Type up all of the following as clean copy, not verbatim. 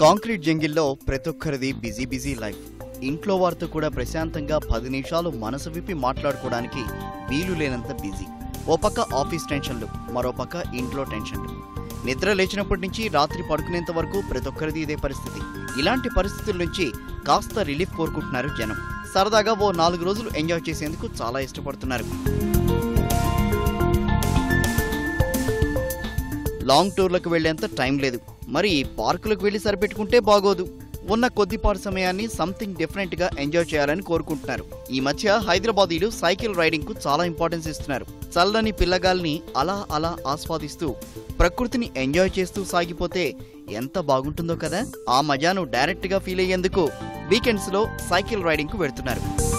Concrete జంగిల్లో ప్రతి ఒక్కరిది busy life. ఇంట్లో వారితో కూడా ప్రశాంతంగా 10 నిమిషాలు మనసు విప్పి మాట్లాడుకోవడానికి వీలు లేనంత బిజీ. ఓ పక్క ఆఫీస్ టెన్షన్లు, మరో పక్క ఇంట్లో టెన్షన్లు. నిద్ర లేచినప్పటి నుంచి రాత్రి పడుకునేంత వరకు ప్రతి ఒక్కరిది ఇదే పరిస్థితి. ఇలాంటి పరిస్థితుల నుంచి కాస్త రిలీఫ్ కోరుకుంటున్నారు జనం. సరదాగా ఓ 4 రోజులు ఎంజాయ్ చేసేందుకు చాలా ఇష్టపడుతున్నారు. లాంగ్ టూర్లకు వెళ్లేంత టైం లేదు, మరి పార్కులకు వెళ్లి సరిపెట్టుకుంటే బాగోదు. ఉన్న కొద్దిపాటి సమయాన్ని సంథింగ్ డిఫరెంట్ గా ఎంజాయ్ చేయాలని కోరుకుంటున్నారు. ఈ మధ్య హైదరాబాదీలు సైకిల్ రైడింగ్ కు చాలా ఇంపార్టెన్స్ ఇస్తున్నారు. చల్లని పిల్లగాల్ని అలా ఆస్వాదిస్తూ ప్రకృతిని ఎంజాయ్ చేస్తూ సాగిపోతే ఎంత బాగుంటుందో కదా. ఆ మజాను డైరెక్ట్ గా ఫీల్ అయ్యేందుకు వీకెండ్స్ లో సైకిల్ రైడింగ్ కు వెళ్తున్నారు.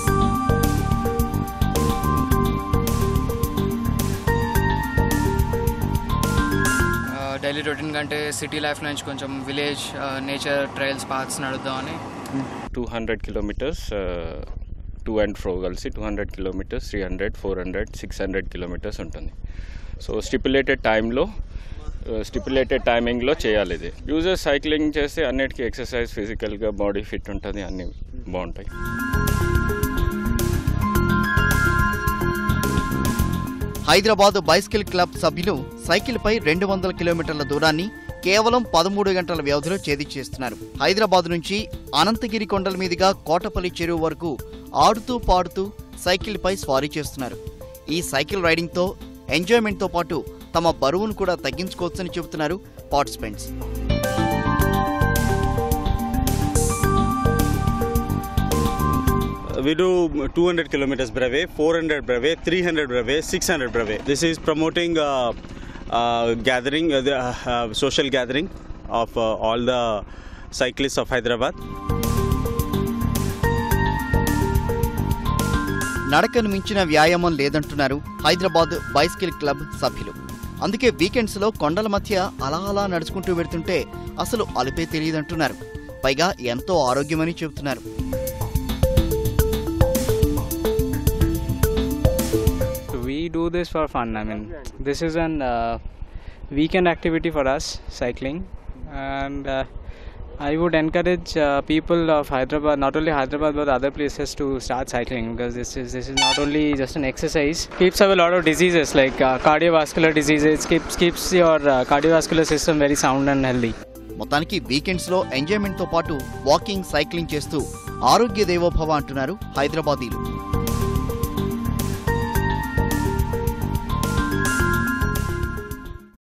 డైలీ రొటీన్ కంటే సిటీ లైఫ్ నుంచి కొంచెం విలేజ్ నేచర్ ట్రైల్స్ పాత్స్ నడుద్దామని 200 కిలోమీటర్స్ టు అండ్ ఫ్రో కలిసి 200 కిలోమీటర్స్ 300 400 600 కిలోమీటర్స్ ఉంటుంది. సో స్టిపులేటెడ్ టైమింగ్లో చేయాలి. ఇది యూజర్ సైక్లింగ్ చేస్తే అన్నిటికీ ఎక్సర్సైజ్, ఫిజికల్గా బాడీ ఫిట్ ఉంటుంది, అన్నీ బాగుంటాయి. హైదరాబాద్ బైసికల్ క్లబ్ సభ్యులు సైకిల్ పై 200 కిలోమీటర్ల దూరాన్ని కేవలం 13 గంటల వ్యవధిలో చేస్తున్నారు. హైదరాబాద్ నుంచి అనంతగిరి కొండల మీదుగా కోటపల్లి చెరువు వరకు ఆడుతూ పాడుతూ సైకిల్ పై స్వారీ చేస్తున్నారు. ఈ సైకిల్ రైడింగ్ తో ఎంజాయ్మెంట్ తో పాటు తమ బరువును కూడా తగ్గించుకోవచ్చని చెబుతున్నారు participants. We do 200 kilometers brave, 400 brave, 300 brave, 600 brave. This is promoting gathering, social gathering of all the cyclists of Hyderabad. నడకను మించిన వ్యాయామం లేదంటున్నారు హైదరాబాద్ బైసికల్ క్లబ్ సభ్యులు. అందుకే వీకెండ్స్ లో కొండల మధ్య అలా నడుచుకుంటూ వెళ్తుంటే అసలు అలుపే తెలియదంటున్నారు. పైగా ఎంతో ఆరోగ్యమని చెబుతున్నారు. We do this for fun. I mean, this is an weekend activity for us, cycling, and I would encourage people of Hyderabad, not only Hyderabad but other places, to start cycling, because this is not only just an exercise. Keeps away a lot of diseases like cardiovascular diseases. Keeps your cardiovascular system very sound and healthy. మొత్తానికి weekends లో enjoyment తో పాటు walking, cycling చేస్తూ ఆరోగ్య దేవోభవ అంటున్నారు హైదరాబాదీలు.